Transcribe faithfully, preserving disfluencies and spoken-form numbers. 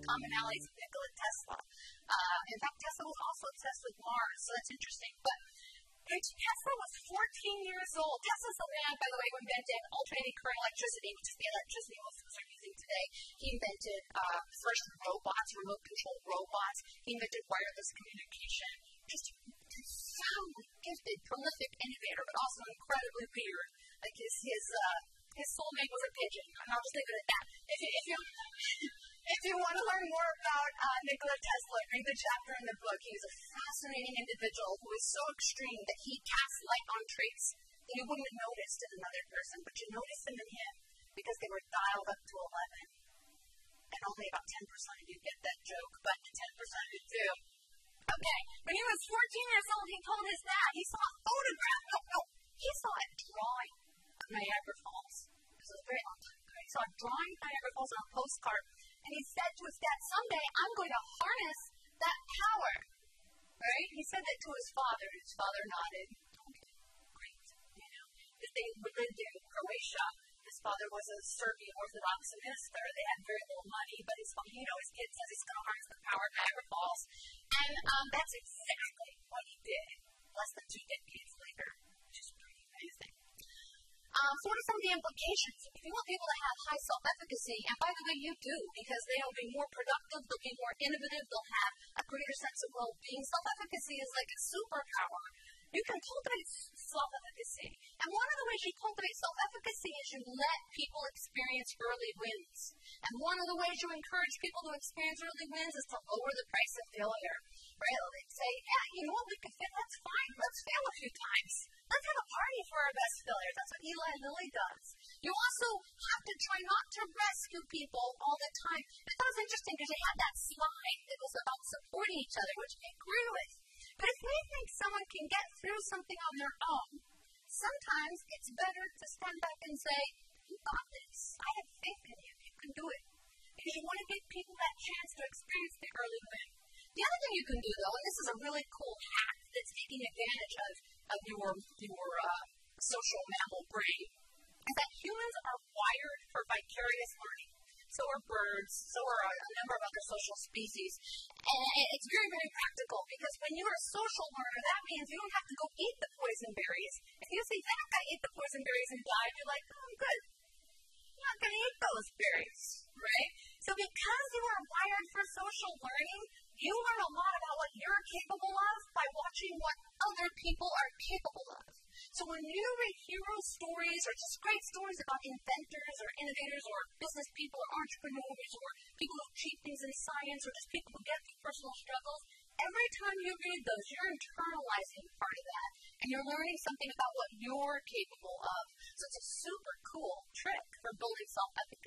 commonalities with Nikola Tesla. Uh, in fact, Tesla was also obsessed with Mars, so that's interesting. But Tesla was fourteen years old. Tesla's the man, by the way, who invented alternating current electricity, which is the electricity most of us are using today. He invented uh, first robots, remote-controlled robots. He invented wireless communication. Just a profoundly gifted, prolific innovator, but also incredibly weird. Like his his uh, his soulmate was a pigeon, and I'll just leave it at that. If you if you if you want to learn more about uh, Nikola Tesla, read the chapter in the book. He was a fascinating individual who was so extreme that he cast light on traits that you wouldn't have noticed in another person, but you noticed them in him because they were dialed up to eleven. And only about ten percent of you get that joke, but ten percent of you do. Okay, when he was fourteen years old, he told his dad, he saw a photograph, no, no, he saw a drawing of Niagara Falls. This was a very long time ago. He saw a drawing of Niagara Falls on a postcard, and he said to his dad, someday I'm going to harness that power. Right? He said that to his father, and his father nodded. Okay, great. You know, if they lived in Croatia, his father was a Serbian Orthodox minister. They had very little money, but his, you know, his kid says he's going to harness the power of Niagara Falls. And um, that's exactly what he did less than two decades later, which is pretty amazing. Um, so what are some of the implications? If you want people to have high self-efficacy, and by the way, you do, because they'll be more productive, they'll be more innovative, they'll have a greater sense of well-being. Self-efficacy is like a superpower. You can cultivate self-efficacy. And one of the ways you cultivate self-efficacy is you let people experience early wins. And one of the ways you encourage people to experience early wins is to lower the price of failure. Right? They say, yeah, you know what, we can fail, that's fine. Let's fail a few times. Let's have a party for our best failures. That's what Eli Lilly does. You also have to try not to rescue people all the time. I thought it was interesting because they had that slide that was about supporting each other, which I agree with. But if they think someone can get through something on their own, sometimes it's better to stand back and say, you got this. I have faith in you. You can do it. Because you want to give people that chance to experience the early win. The other thing you can do, though, and this is a really cool hack that's taking advantage of, of your, your uh, social mammal brain, is that humans are wired for vicarious learning. So are birds, so are a, a number of other social species. And it's very, very practical because when you're a social learner, that means you don't have to go eat the poison berries. If you see that guy ate the poison berries and died, you're like, oh, I'm good. I'm not going to eat those berries, right? So because you are wired for social learning, you learn a lot about what you're capable of by watching what other people are capable of. So when you read hero stories or just great stories about inventors or innovators or business people or entrepreneurs or people who achieve things in science or just people who get through personal struggles, every time you read those, you're internalizing part of that. And you're learning something about what you're capable of. So it's a super cool trick for building self-efficacy.